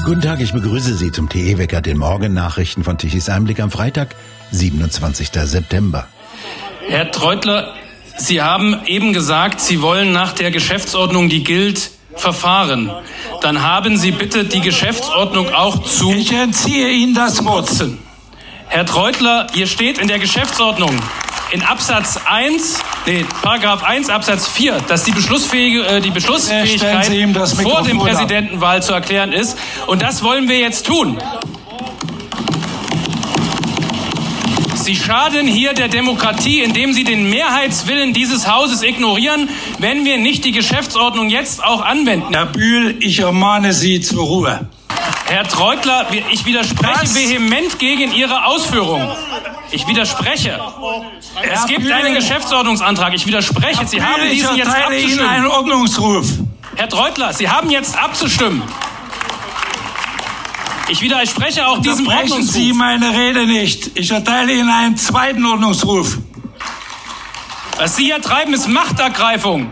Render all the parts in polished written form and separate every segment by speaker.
Speaker 1: Guten Tag, ich begrüße Sie zum TE-Wecker, den Morgennachrichten von Tichys Einblick am Freitag, 27. September.
Speaker 2: Herr Treutler, Sie haben eben gesagt, Sie wollen nach der Geschäftsordnung, die gilt, verfahren. Dann haben Sie bitte die Geschäftsordnung auch zu...
Speaker 3: Ich entziehe Ihnen das Wort.
Speaker 2: Herr Treutler, hier steht in der Geschäftsordnung in Paragraph 1 Absatz 4, dass die Beschlussfähigkeit vor dem Präsidentenwahl zu erklären ist. Und das wollen wir jetzt tun. Sie schaden hier der Demokratie, indem Sie den Mehrheitswillen dieses Hauses ignorieren, wenn wir nicht die Geschäftsordnung jetzt auch anwenden.
Speaker 3: Herr Bühl, ich ermahne Sie zur Ruhe.
Speaker 2: Herr Treutler, ich widerspreche vehement gegen Ihre Ausführungen. Ich widerspreche. Es gibt einen Geschäftsordnungsantrag. Ich widerspreche. Sie haben diesen jetzt abzustimmen.
Speaker 3: Ich erteile Ihnen einen Ordnungsruf.
Speaker 2: Herr Treutler, Sie haben jetzt abzustimmen. Ich widerspreche auch diesem Ordnungsruf.
Speaker 3: Unterbrechen Sie meine Rede nicht. Ich erteile Ihnen einen zweiten Ordnungsruf.
Speaker 2: Was Sie hier treiben, ist Machtergreifung.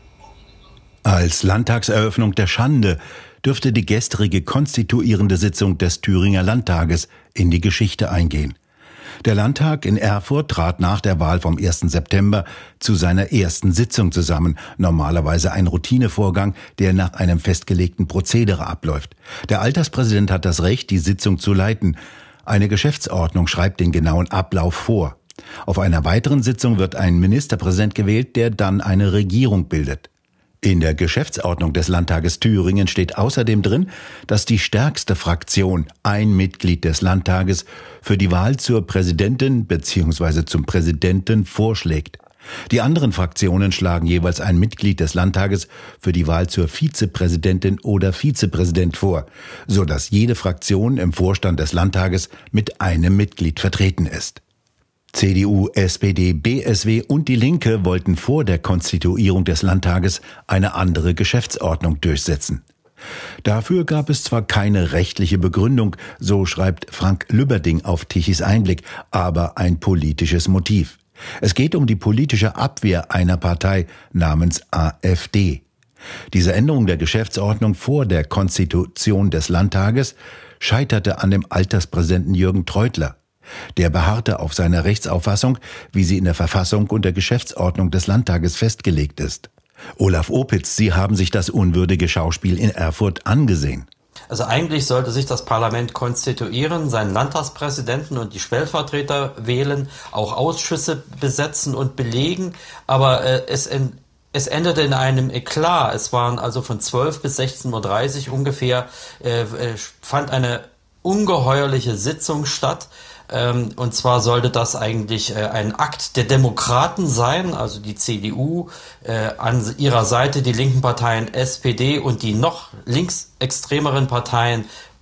Speaker 1: Als Landtagseröffnung der Schande dürfte die gestrige konstituierende Sitzung des Thüringer Landtages in die Geschichte eingehen. Der Landtag in Erfurt trat nach der Wahl vom 1. September zu seiner ersten Sitzung zusammen, normalerweise ein Routinevorgang, der nach einem festgelegten Prozedere abläuft. Der Alterspräsident hat das Recht, die Sitzung zu leiten. Eine Geschäftsordnung schreibt den genauen Ablauf vor. Auf einer weiteren Sitzung wird ein Ministerpräsident gewählt, der dann eine Regierung bildet. In der Geschäftsordnung des Landtages Thüringen steht außerdem drin, dass die stärkste Fraktion ein Mitglied des Landtages für die Wahl zur Präsidentin bzw. zum Präsidenten vorschlägt. Die anderen Fraktionen schlagen jeweils ein Mitglied des Landtages für die Wahl zur Vizepräsidentin oder Vizepräsident vor, sodass jede Fraktion im Vorstand des Landtages mit einem Mitglied vertreten ist. CDU, SPD, BSW und die Linke wollten vor der Konstituierung des Landtages eine andere Geschäftsordnung durchsetzen. Dafür gab es zwar keine rechtliche Begründung, so schreibt Frank Lübberding auf Tichys Einblick, aber ein politisches Motiv. Es geht um die politische Abwehr einer Partei namens AfD. Diese Änderung der Geschäftsordnung vor der Konstitution des Landtages scheiterte an dem Alterspräsidenten Jürgen Treutler. Der beharrte auf seiner Rechtsauffassung, wie sie in der Verfassung und der Geschäftsordnung des Landtages festgelegt ist. Olaf Opitz, Sie haben sich das unwürdige Schauspiel in Erfurt angesehen.
Speaker 4: Also eigentlich sollte sich das Parlament konstituieren, seinen Landtagspräsidenten und die Stellvertreter wählen, auch Ausschüsse besetzen und belegen, aber es endete in einem Eklat. Es waren also von 12 bis 16:30 Uhr ungefähr, fand eine ungeheuerliche Sitzung statt. Und zwar sollte das eigentlich ein Akt der Demokraten sein, also die CDU, an ihrer Seite die linken Parteien SPD und die noch linksextremeren Parteien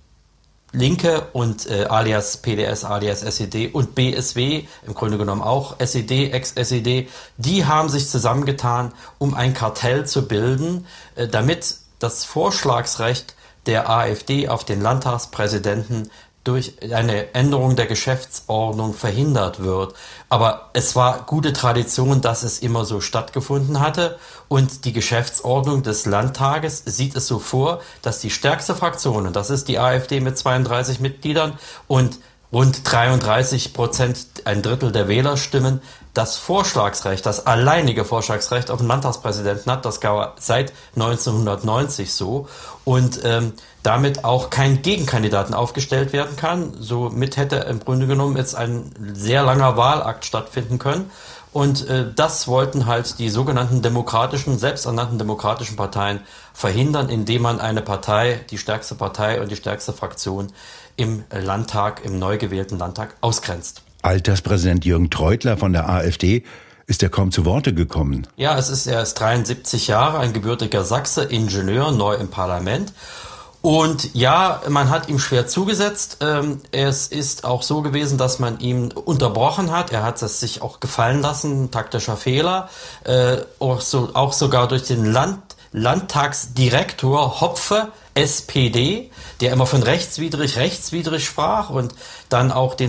Speaker 4: Linke und alias PDS, alias SED und BSW, im Grunde genommen auch SED, Ex-SED, die haben sich zusammengetan, um ein Kartell zu bilden, damit das Vorschlagsrecht der AfD auf den Landtagspräsidenten durch eine Änderung der Geschäftsordnung verhindert wird. Aber es war gute Tradition, dass es immer so stattgefunden hatte. Und die Geschäftsordnung des Landtages sieht es so vor, dass die stärkste Fraktion, und das ist die AfD mit 32 Mitgliedern und rund 33%, ein Drittel der Wählerstimmen, das Vorschlagsrecht, das alleinige Vorschlagsrecht auf den Landtagspräsidenten hat. Das gab seit 1990 so. Und damit auch kein Gegenkandidaten aufgestellt werden kann. Somit hätte im Grunde genommen jetzt ein sehr langer Wahlakt stattfinden können. Und das wollten halt die sogenannten demokratischen, selbsternannten demokratischen Parteien verhindern, indem man eine Partei, die stärkste Partei und die stärkste Fraktion im Landtag, im neu gewählten Landtag ausgrenzt.
Speaker 1: Alterspräsident Jürgen Treutler von der AfD ist ja kaum zu Worte gekommen.
Speaker 4: Ja, er ist 73 Jahre, ein gebürtiger Sachse, Ingenieur, neu im Parlament. Und ja, man hat ihm schwer zugesetzt. Es ist auch so gewesen, dass man ihn unterbrochen hat. Er hat es sich auch gefallen lassen, taktischer Fehler. Auch sogar durch den Landtagsdirektor Hopfe, SPD, der immer von rechtswidrig sprach und dann auch den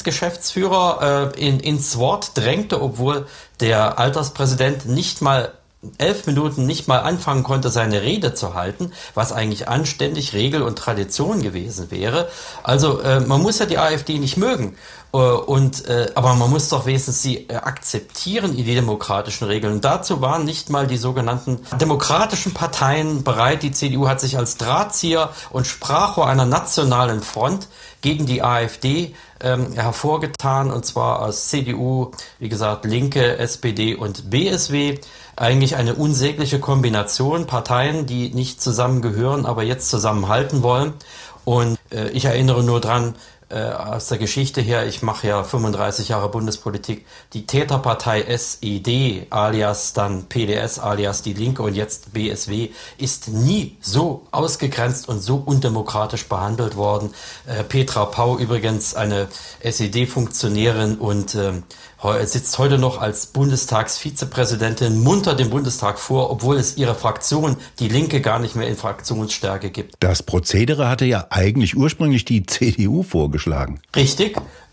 Speaker 4: CDU-Parlamentsgeschäftsführer ins Wort drängte, obwohl der Alterspräsident nicht mal 11 Minuten nicht mal anfangen konnte, seine Rede zu halten, was eigentlich anständig Regel und Tradition gewesen wäre. Also man muss ja die AfD nicht mögen. Aber man muss doch wenigstens sie akzeptieren, die demokratischen Regeln. Und dazu waren nicht mal die sogenannten demokratischen Parteien bereit. Die CDU hat sich als Drahtzieher und Sprachrohr einer nationalen Front gegen die AfD hervorgetan, und zwar aus CDU, wie gesagt, Linke, SPD und BSW. Eigentlich eine unsägliche Kombination, Parteien, die nicht zusammengehören, aber jetzt zusammenhalten wollen. Und ich erinnere nur dran, aus der Geschichte her, ich mache ja 35 Jahre Bundespolitik, die Täterpartei SED, alias dann PDS, alias die Linke und jetzt BSW, ist nie so ausgegrenzt und so undemokratisch behandelt worden. Petra Pau übrigens, eine SED-Funktionärin und sitzt heute noch als Bundestagsvizepräsidentin munter dem Bundestag vor, obwohl es ihre Fraktion, die Linke, gar nicht mehr in Fraktionsstärke gibt.
Speaker 1: Das Prozedere hatte ja eigentlich ursprünglich die CDU vorgeschlagen.
Speaker 4: Richtig.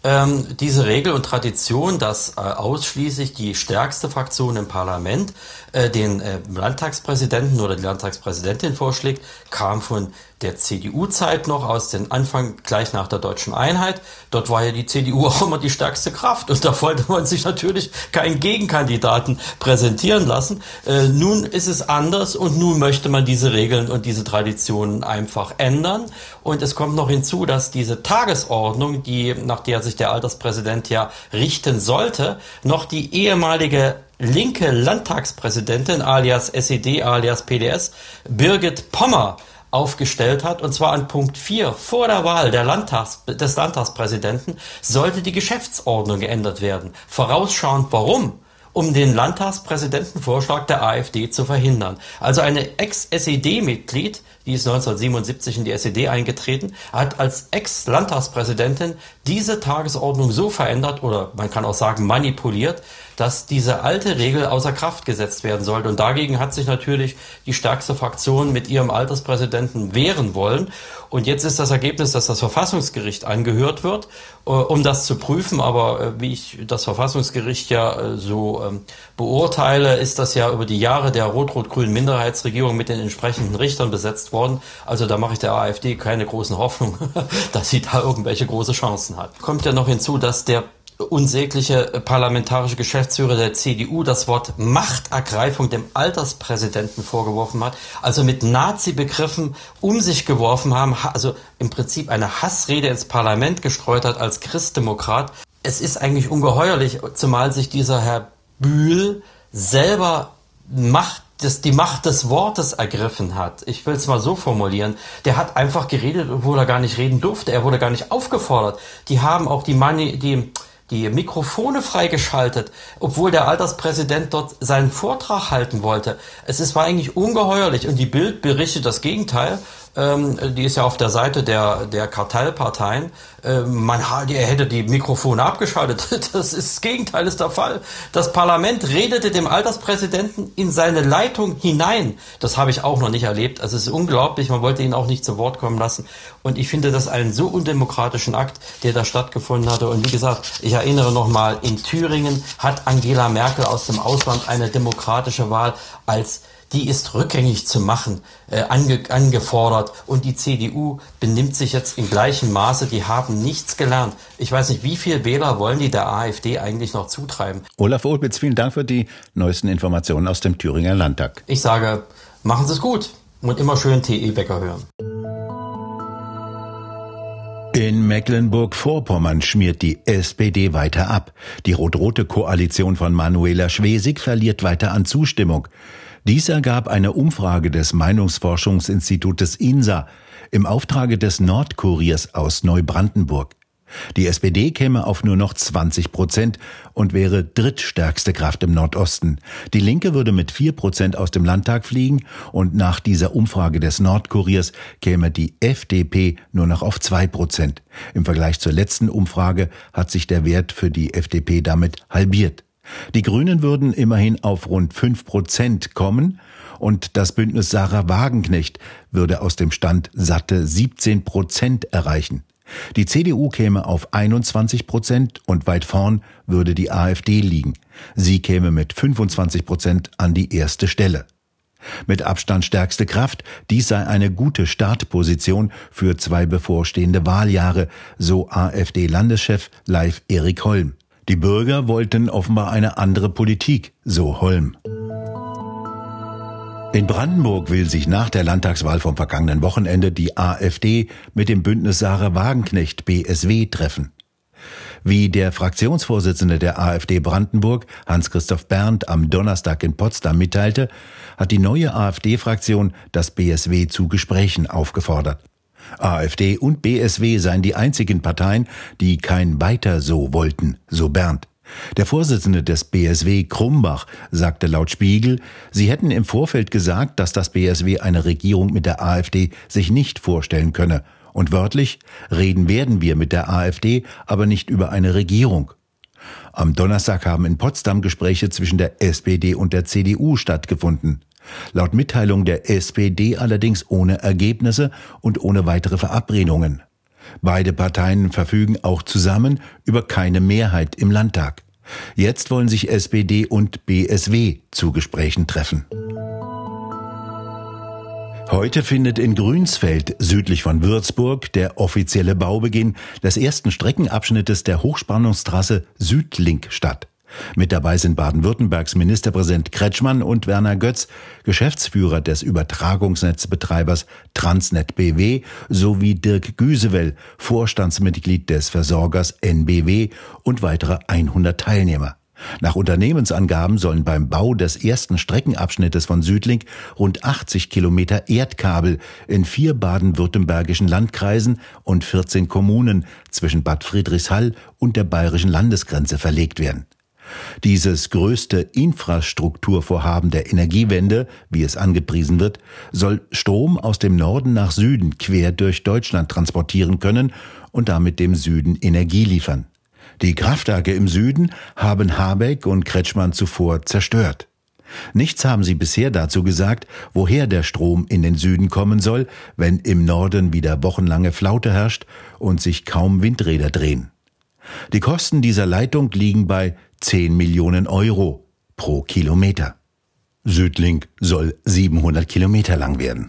Speaker 4: Diese Regel und Tradition, dass ausschließlich die stärkste Fraktion im Parlament den Landtagspräsidenten oder die Landtagspräsidentin vorschlägt, kam von der CDU-Zeit noch aus den Anfang gleich nach der Deutschen Einheit. Dort war ja die CDU auch immer die stärkste Kraft und da wollte man sich natürlich keinen Gegenkandidaten präsentieren lassen. Nun ist es anders und nun möchte man diese Regeln und diese Traditionen einfach ändern. Und es kommt noch hinzu, dass diese Tagesordnung, nach der sich der Alterspräsident ja richten sollte, noch die ehemalige linke Landtagspräsidentin alias SED alias PDS Birgit Pommer aufgestellt hat, und zwar an Punkt 4 vor der Wahl des Landtagspräsidenten sollte die Geschäftsordnung geändert werden. Vorausschauend warum? Um den Landtagspräsidentenvorschlag der AfD zu verhindern. Also eine Ex-SED-Mitglied, die ist 1977 in die SED eingetreten, hat als Ex-Landtagspräsidentin diese Tagesordnung so verändert, oder man kann auch sagen manipuliert, dass diese alte Regel außer Kraft gesetzt werden sollte. Und dagegen hat sich natürlich die stärkste Fraktion mit ihrem Alterspräsidenten wehren wollen. Und jetzt ist das Ergebnis, dass das Verfassungsgericht angehört wird, um das zu prüfen. Aber wie ich das Verfassungsgericht ja beurteile, ist das ja über die Jahre der rot-rot-grünen Minderheitsregierung mit den entsprechenden Richtern besetzt worden. Also da mache ich der AfD keine großen Hoffnungen, dass sie da irgendwelche große Chancen hat. Kommt ja noch hinzu, dass der unsägliche parlamentarische Geschäftsführer der CDU das Wort Machtergreifung dem Alterspräsidenten vorgeworfen hat, also mit Nazi-Begriffen um sich geworfen haben, also im Prinzip eine Hassrede ins Parlament gestreut hat als Christdemokrat. Es ist eigentlich ungeheuerlich, zumal sich dieser Herr Bühl selber die Macht des Wortes ergriffen hat. Ich will es mal so formulieren. Der hat einfach geredet, obwohl er gar nicht reden durfte. Er wurde gar nicht aufgefordert. Die haben auch die Mikrofone freigeschaltet, obwohl der Alterspräsident dort seinen Vortrag halten wollte. War eigentlich ungeheuerlich und die Bild berichtet das Gegenteil. Die ist ja auf der Seite der Kartellparteien. Er hätte die Mikrofone abgeschaltet. Das Gegenteil ist der Fall. Das Parlament redete dem Alterspräsidenten in seine Leitung hinein. Das habe ich auch noch nicht erlebt. Also es ist unglaublich. Man wollte ihn auch nicht zu Wort kommen lassen. Und ich finde das einen so undemokratischen Akt, der da stattgefunden hatte. Und wie gesagt, ich erinnere nochmal, in Thüringen hat Angela Merkel aus dem Ausland eine demokratische Wahl die ist rückgängig zu machen, angefordert. Und die CDU benimmt sich jetzt in gleichem Maße. Die haben nichts gelernt. Ich weiß nicht, wie viele Wähler wollen die der AfD eigentlich noch zutreiben?
Speaker 1: Olaf Opitz, vielen Dank für die neuesten Informationen aus dem Thüringer Landtag.
Speaker 4: Ich sage, machen Sie es gut und immer schön TE-Wecker hören.
Speaker 1: In Mecklenburg-Vorpommern schmiert die SPD weiter ab. Die rot-rote Koalition von Manuela Schwesig verliert weiter an Zustimmung. Dies ergab eine Umfrage des Meinungsforschungsinstitutes INSA im Auftrage des Nordkuriers aus Neubrandenburg. Die SPD käme auf nur noch 20% und wäre drittstärkste Kraft im Nordosten. Die Linke würde mit 4% aus dem Landtag fliegen und nach dieser Umfrage des Nordkuriers käme die FDP nur noch auf 2%. Im Vergleich zur letzten Umfrage hat sich der Wert für die FDP damit halbiert. Die Grünen würden immerhin auf rund 5% kommen und das Bündnis Sarah Wagenknecht würde aus dem Stand satte 17% erreichen. Die CDU käme auf 21% und weit vorn würde die AfD liegen. Sie käme mit 25% an die erste Stelle. Mit Abstand stärkste Kraft, dies sei eine gute Startposition für 2 bevorstehende Wahljahre, so AfD-Landeschef Leif Erik Holm. Die Bürger wollten offenbar eine andere Politik, so Holm. In Brandenburg will sich nach der Landtagswahl vom vergangenen Wochenende die AfD mit dem Bündnis Sarah Wagenknecht BSW treffen. Wie der Fraktionsvorsitzende der AfD Brandenburg, Hans-Christoph Berndt, am Donnerstag in Potsdam mitteilte, hat die neue AfD-Fraktion das BSW zu Gesprächen aufgefordert. AfD und BSW seien die einzigen Parteien, die kein Weiter so wollten, so Berndt. Der Vorsitzende des BSW, Krumbach, sagte laut Spiegel, sie hätten im Vorfeld gesagt, dass das BSW eine Regierung mit der AfD sich nicht vorstellen könne. Und wörtlich, reden werden wir mit der AfD, aber nicht über eine Regierung. Am Donnerstag haben in Potsdam Gespräche zwischen der SPD und der CDU stattgefunden. Laut Mitteilung der SPD allerdings ohne Ergebnisse und ohne weitere Verabredungen. Beide Parteien verfügen auch zusammen über keine Mehrheit im Landtag. Jetzt wollen sich SPD und BSW zu Gesprächen treffen. Heute findet in Grünsfeld, südlich von Würzburg, der offizielle Baubeginn des ersten Streckenabschnittes der Hochspannungstrasse Südlink statt. Mit dabei sind Baden-Württembergs Ministerpräsident Kretschmann und Werner Götz, Geschäftsführer des Übertragungsnetzbetreibers Transnet BW, sowie Dirk Güsewell, Vorstandsmitglied des Versorgers NBW und weitere 100 Teilnehmer. Nach Unternehmensangaben sollen beim Bau des ersten Streckenabschnittes von Südlink rund 80 Kilometer Erdkabel in 4 baden-württembergischen Landkreisen und 14 Kommunen zwischen Bad Friedrichshall und der bayerischen Landesgrenze verlegt werden. Dieses größte Infrastrukturvorhaben der Energiewende, wie es angepriesen wird, soll Strom aus dem Norden nach Süden quer durch Deutschland transportieren können und damit dem Süden Energie liefern. Die Kraftwerke im Süden haben Habeck und Kretschmann zuvor zerstört. Nichts haben sie bisher dazu gesagt, woher der Strom in den Süden kommen soll, wenn im Norden wieder wochenlange Flaute herrscht und sich kaum Windräder drehen. Die Kosten dieser Leitung liegen bei 10 Millionen Euro pro Kilometer. Südlink soll 700 Kilometer lang werden.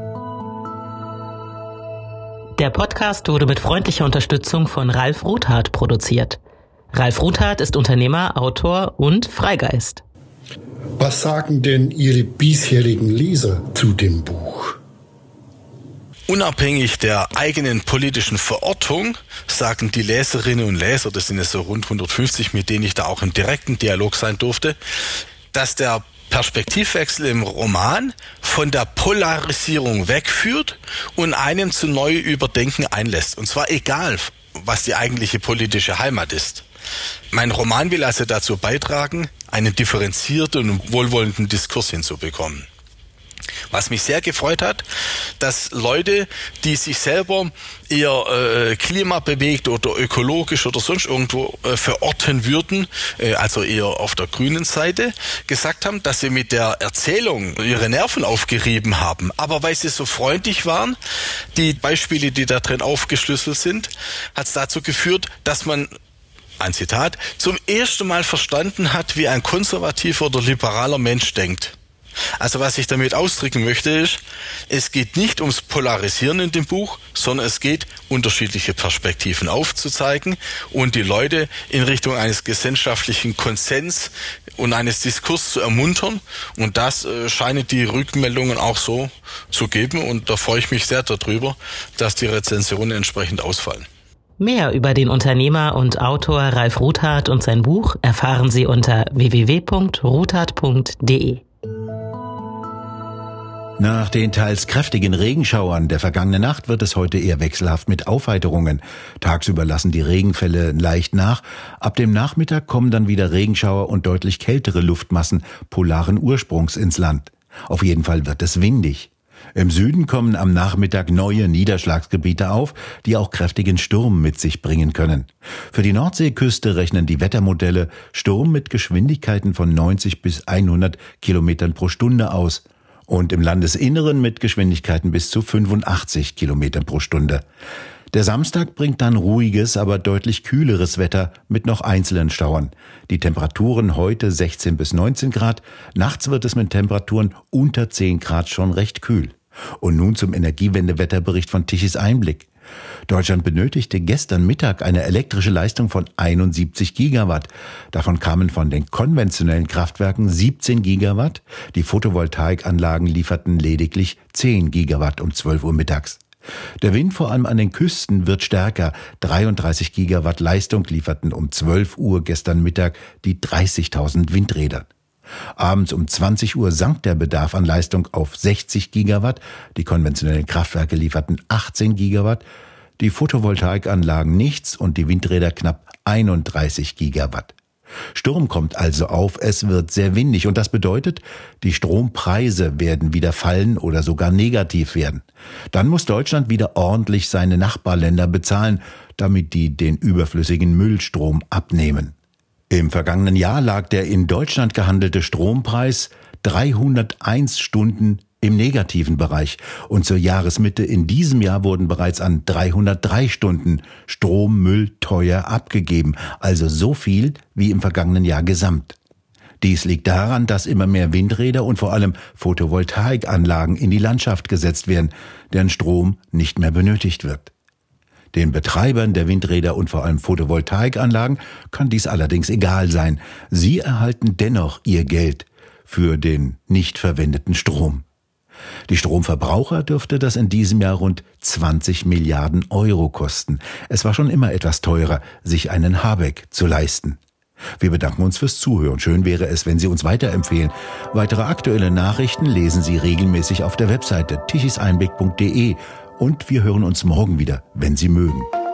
Speaker 5: Der Podcast wurde mit freundlicher Unterstützung von Ralf Ruthardt produziert. Ralf Ruthardt ist Unternehmer, Autor und Freigeist.
Speaker 6: Was sagen denn Ihre bisherigen Leser zu dem Buch?
Speaker 7: Unabhängig der eigenen politischen Verortung sagen die Leserinnen und Leser, das sind jetzt so rund 150, mit denen ich da auch im direkten Dialog sein durfte, dass der Perspektivwechsel im Roman von der Polarisierung wegführt und einen zu neu Überdenken einlässt. Und zwar egal, was die eigentliche politische Heimat ist. Mein Roman will also dazu beitragen, einen differenzierten und wohlwollenden Diskurs hinzubekommen. Was mich sehr gefreut hat, dass Leute, die sich selber eher klimabewegt oder ökologisch oder sonst irgendwo verorten würden, also eher auf der grünen Seite, gesagt haben, dass sie mit der Erzählung ihre Nerven aufgerieben haben. Aber weil sie so freundlich waren, die Beispiele, die da drin aufgeschlüsselt sind, hat es dazu geführt, dass man, ein Zitat, zum ersten Mal verstanden hat, wie ein konservativer oder liberaler Mensch denkt. Also was ich damit ausdrücken möchte ist, es geht nicht ums Polarisieren in dem Buch, sondern es geht, unterschiedliche Perspektiven aufzuzeigen und die Leute in Richtung eines gesellschaftlichen Konsens und eines Diskurs zu ermuntern. Und das scheinen die Rückmeldungen auch so zu geben. Und da freue ich mich sehr darüber, dass die Rezensionen entsprechend ausfallen.
Speaker 5: Mehr über den Unternehmer und Autor Ralf Ruthardt und sein Buch erfahren Sie unter www.ruthardt.de.
Speaker 1: Nach den teils kräftigen Regenschauern der vergangenen Nacht wird es heute eher wechselhaft mit Aufheiterungen. Tagsüber lassen die Regenfälle leicht nach. Ab dem Nachmittag kommen dann wieder Regenschauer und deutlich kältere Luftmassen polaren Ursprungs ins Land. Auf jeden Fall wird es windig. Im Süden kommen am Nachmittag neue Niederschlagsgebiete auf, die auch kräftigen Sturm mit sich bringen können. Für die Nordseeküste rechnen die Wettermodelle Sturm mit Geschwindigkeiten von 90 bis 100 Kilometern pro Stunde aus. Und im Landesinneren mit Geschwindigkeiten bis zu 85 Kilometern pro Stunde. Der Samstag bringt dann ruhiges, aber deutlich kühleres Wetter mit noch einzelnen Schauern. Die Temperaturen heute 16 bis 19 Grad. Nachts wird es mit Temperaturen unter 10 Grad schon recht kühl. Und nun zum Energiewendewetterbericht von Tichys Einblick. Deutschland benötigte gestern Mittag eine elektrische Leistung von 71 Gigawatt. Davon kamen von den konventionellen Kraftwerken 17 Gigawatt. Die Photovoltaikanlagen lieferten lediglich 10 Gigawatt um 12 Uhr mittags. Der Wind vor allem an den Küsten wird stärker. 33 Gigawatt Leistung lieferten um 12 Uhr gestern Mittag die 30.000 Windräder. Abends um 20 Uhr sank der Bedarf an Leistung auf 60 Gigawatt. Die konventionellen Kraftwerke lieferten 18 Gigawatt, die Photovoltaikanlagen nichts und die Windräder knapp 31 Gigawatt. Sturm kommt also auf, es wird sehr windig und das bedeutet, die Strompreise werden wieder fallen oder sogar negativ werden. Dann muss Deutschland wieder ordentlich seine Nachbarländer bezahlen, damit die den überflüssigen Müllstrom abnehmen. Im vergangenen Jahr lag der in Deutschland gehandelte Strompreis 301 Stunden im negativen Bereich und zur Jahresmitte in diesem Jahr wurden bereits an 303 Stunden Strommüll teuer abgegeben, also so viel wie im vergangenen Jahr gesamt. Dies liegt daran, dass immer mehr Windräder und vor allem Photovoltaikanlagen in die Landschaft gesetzt werden, deren Strom nicht mehr benötigt wird. Den Betreibern der Windräder und vor allem Photovoltaikanlagen kann dies allerdings egal sein. Sie erhalten dennoch ihr Geld für den nicht verwendeten Strom. Die Stromverbraucher dürfte das in diesem Jahr rund 20 Milliarden Euro kosten. Es war schon immer etwas teurer, sich einen Habeck zu leisten. Wir bedanken uns fürs Zuhören. Schön wäre es, wenn Sie uns weiterempfehlen. Weitere aktuelle Nachrichten lesen Sie regelmäßig auf der Webseite tichiseinblick.de und wir hören uns morgen wieder, wenn Sie mögen.